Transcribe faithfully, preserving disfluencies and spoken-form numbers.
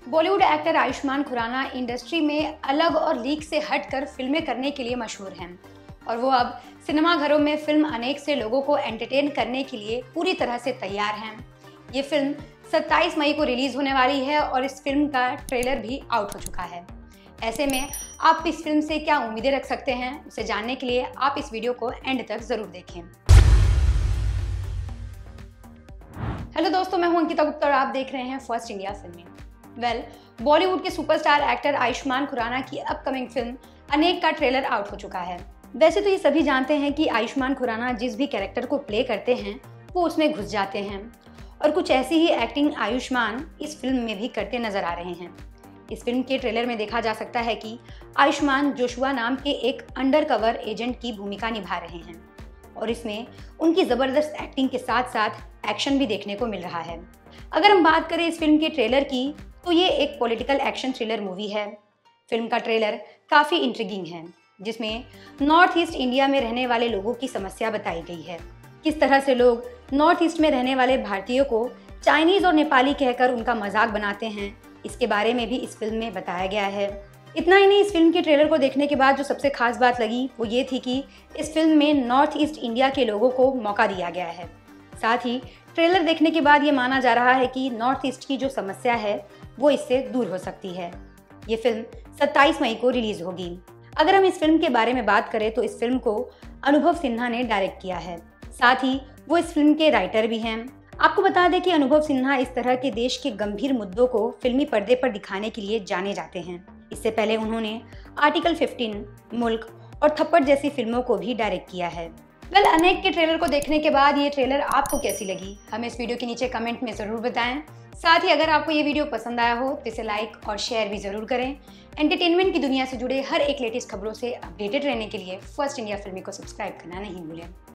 Bollywood actor Ayushmann Khurrana industry में अलग और लीक से हटकर फिल्में करने के लिए मशहूर हैं और वो अब सिनेमाघरों में फिल्म अनेक से लोगों को एंटरटेन करने के लिए पूरी तरह से तैयार हैं। ये फिल्म सत्ताईस मई को रिलीज होने वाली है और इस फिल्म का ट्रेलर भी आउट हो चुका है। ऐसे में आप इस फिल्म से क्या उम्मीदें रख सकते हैं, उसे जानने के लिए आप इस वीडियो को एंड तक जरूर देखें। हेलो दोस्तों, मैं हूं अंकिता गुप्ता और आप देख रहे हैं फर्स्ट इंडिया फिल्में। वेल well, बॉलीवुड के सुपरस्टार एक्टर आयुष्मान खुराना की अपकमिंग फिल्म अनेक का ट्रेलर आउट हो चुका है। वैसे तो ये सभी जानते हैं कि आयुष्मान खुराना जिस भी कैरेक्टर को प्ले करते हैं वो उसमें घुस जाते हैं और कुछ ऐसी ही एक्टिंग आयुष्मान इस फिल्म में भी करते नजर आ रहे हैं। इस फिल्म के ट्रेलर में देखा जा सकता है कि आयुष्मान जोशुआ नाम के एक अंडरकवर एजेंट की भूमिका निभा रहे हैं और इसमें उनकी ज़बरदस्त एक्टिंग के साथ साथ एक्शन भी देखने को मिल रहा है। अगर हम बात करें इस फिल्म के ट्रेलर की, तो ये एक पॉलिटिकल एक्शन थ्रिलर मूवी है। फिल्म का ट्रेलर काफ़ी इंट्रिगिंग है, जिसमें नॉर्थ ईस्ट इंडिया में रहने वाले लोगों की समस्या बताई गई है। किस तरह से लोग नॉर्थ ईस्ट में रहने वाले भारतीयों को चाइनीज़ और नेपाली कहकर उनका मजाक बनाते हैं, इसके बारे में भी इस फिल्म में बताया गया है। इतना ही नहीं, इस फिल्म के ट्रेलर को देखने के बाद जो सबसे खास बात लगी वो ये थी कि इस फिल्म में नॉर्थ ईस्ट इंडिया के लोगों को मौका दिया गया है। साथ ही ट्रेलर देखने के बाद ये माना जा रहा है कि नॉर्थ ईस्ट की जो समस्या है वो इससे दूर हो सकती है। ये फिल्म सत्ताईस मई को रिलीज होगी। अगर हम इस फिल्म के बारे में बात करें तो इस फिल्म को अनुभव सिन्हा ने डायरेक्ट किया है। साथ ही वो इस फिल्म के राइटर भी हैं। आपको बता दें कि अनुभव सिन्हा इस तरह के देश के गंभीर मुद्दों को फिल्मी पर्दे पर दिखाने के लिए जाने जाते हैं। इससे पहले उन्होंने आर्टिकल पंद्रह, मुल्क और थप्पड़ जैसी फिल्मों को भी डायरेक्ट किया है। वेल well, अनेक के ट्रेलर को देखने के बाद ये ट्रेलर आपको कैसी लगी, हमें इस वीडियो के नीचे कमेंट में ज़रूर बताएं। साथ ही अगर आपको ये वीडियो पसंद आया हो तो इसे लाइक और शेयर भी ज़रूर करें। एंटरटेनमेंट की दुनिया से जुड़े हर एक लेटेस्ट खबरों से अपडेटेड रहने के लिए फर्स्ट इंडिया फिल्मी को सब्सक्राइब करना नहीं भूलें।